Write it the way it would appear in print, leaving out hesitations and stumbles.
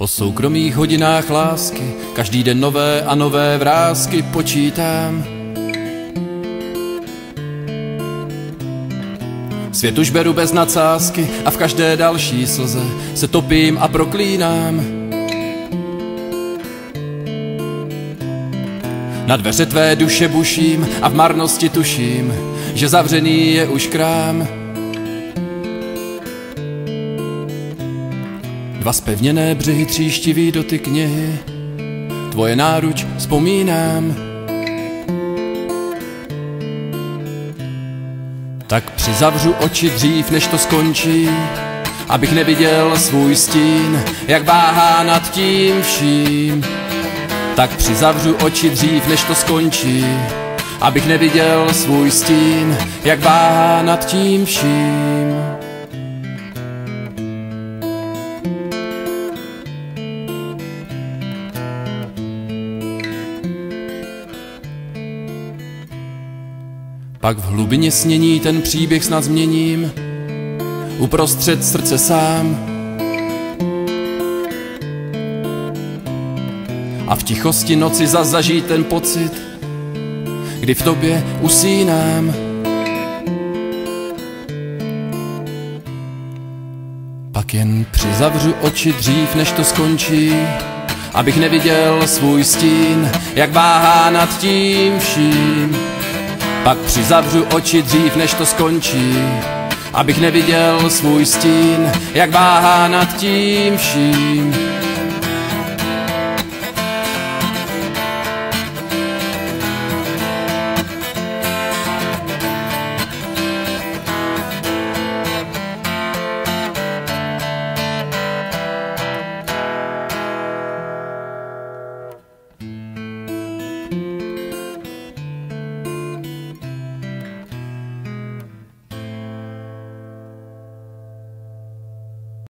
Po soukromých hodinách lásky každý den nové a nové vrásky počítám. Svět už beru bez nadsázky a v každé další slze se topím a proklínám. Na dveře tvé duše buším a v marnosti tuším, že zavřený je už krám. Dva zpevněné břehy, tříštivý dotyk knihy, tvoje náruč vzpomínám. Tak přizavřu oči dřív, než to skončí, abych neviděl svůj stín, jak váhá nad tím vším. Tak přizavřu oči dřív, než to skončí, abych neviděl svůj stín, jak váhá nad tím vším. Pak v hlubině snění ten příběh snad změním, uprostřed srdce sám. A v tichosti noci zas zažít ten pocit, kdy v tobě usínám. Pak jen přizavřu oči dřív, než to skončí, abych neviděl svůj stín, jak váhá nad tím vším. Pak přizavřu oči dřív, než to skončí, abych neviděl svůj stín, jak váhá nad tím vším.